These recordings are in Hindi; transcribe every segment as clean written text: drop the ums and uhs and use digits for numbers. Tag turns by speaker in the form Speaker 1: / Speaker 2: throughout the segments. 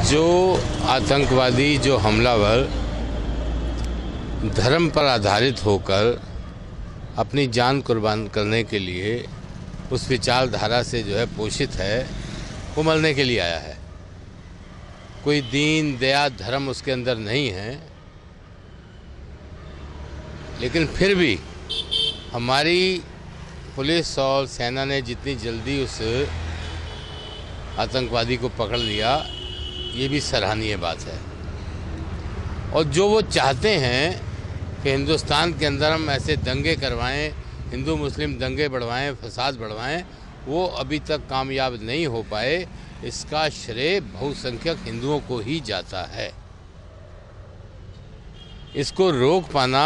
Speaker 1: जो आतंकवादी, जो हमलावर धर्म पर आधारित होकर अपनी जान कुर्बान करने के लिए उस विचारधारा से जो है पोषित है, वो मरने के लिए आया है। कोई दीन दया धर्म उसके अंदर नहीं है, लेकिन फिर भी हमारी पुलिस और सेना ने जितनी जल्दी उस आतंकवादी को पकड़ लिया, ये भी सराहनीय बात है। और जो वो चाहते हैं कि हिंदुस्तान के अंदर हम ऐसे दंगे करवाएं, हिंदू मुस्लिम दंगे बढ़वाएं, फसाद बढ़वाएं, वो अभी तक कामयाब नहीं हो पाए। इसका श्रेय बहुसंख्यक हिंदुओं को ही जाता है। इसको रोक पाना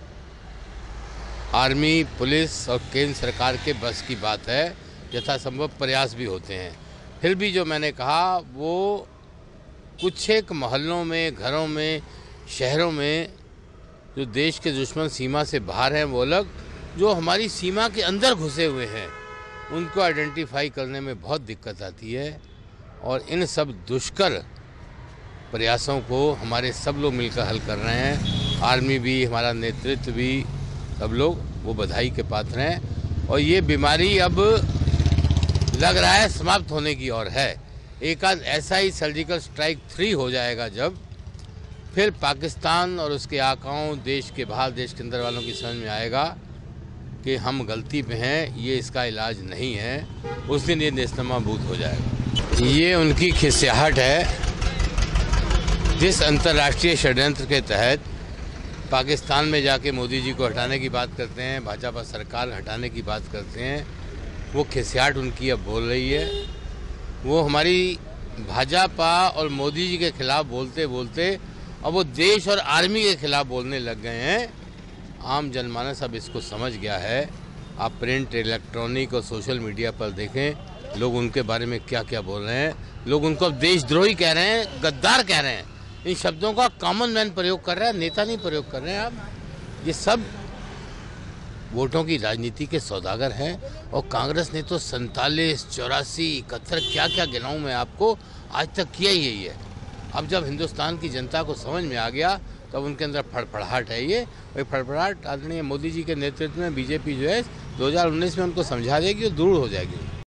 Speaker 1: आर्मी, पुलिस और केंद्र सरकार के बस की बात है। यथासंभव प्रयास भी होते हैं। फिर भी जो मैंने कहा, वो कुछ एक मोहल्लों में, घरों में, शहरों में जो देश के दुश्मन सीमा से बाहर हैं वो अलग, जो हमारी सीमा के अंदर घुसे हुए हैं उनको आइडेंटिफाई करने में बहुत दिक्कत आती है। और इन सब दुष्कर प्रयासों को हमारे सब लोग मिलकर हल कर रहे हैं। आर्मी भी, हमारा नेतृत्व भी, सब लोग वो बधाई के पात्र हैं। और ये बीमारी अब लग रहा है समाप्त होने की ओर है। एक आध ऐसा ही सर्जिकल स्ट्राइक 3 हो जाएगा जब फिर पाकिस्तान और उसके आकाओं, देश के बाहर देश के अंदर वालों की समझ में आएगा कि हम गलती पे हैं, ये इसका इलाज नहीं है। उस दिन ये नेस्तनाबूद हो जाएगा। ये उनकी खिस्याहट है। जिस अंतर्राष्ट्रीय षड्यंत्र के तहत पाकिस्तान में जाके मोदी जी को हटाने की बात करते हैं, भाजपा सरकार हटाने की बात करते हैं, वो खिस्याहट उनकी अब बोल रही है। वो हमारी भाजपा और मोदी जी के खिलाफ बोलते बोलते अब वो देश और आर्मी के खिलाफ बोलने लग गए हैं। आम जनमानस अब इसको समझ गया है। आप प्रिंट, इलेक्ट्रॉनिक और सोशल मीडिया पर देखें लोग उनके बारे में क्या क्या बोल रहे हैं। लोग उनको अब देशद्रोही कह रहे हैं, गद्दार कह रहे हैं। इन शब्दों का कॉमन मैन प्रयोग कर रहा है, नेता नहीं प्रयोग कर रहे हैं। आप ये सब वोटों की राजनीति के सौदागर हैं। और कांग्रेस ने तो 47, 84, 71 क्या क्या गिनाऊं मैं आपको, आज तक किया ही यही है। अब जब हिंदुस्तान की जनता को समझ में आ गया तब उनके अंदर फड़फड़ाहट है। ये वही फड़फड़ाहट आदरणीय मोदी जी के नेतृत्व में बीजेपी जो है 2019 में उनको समझा देगी और दूर हो जाएगी।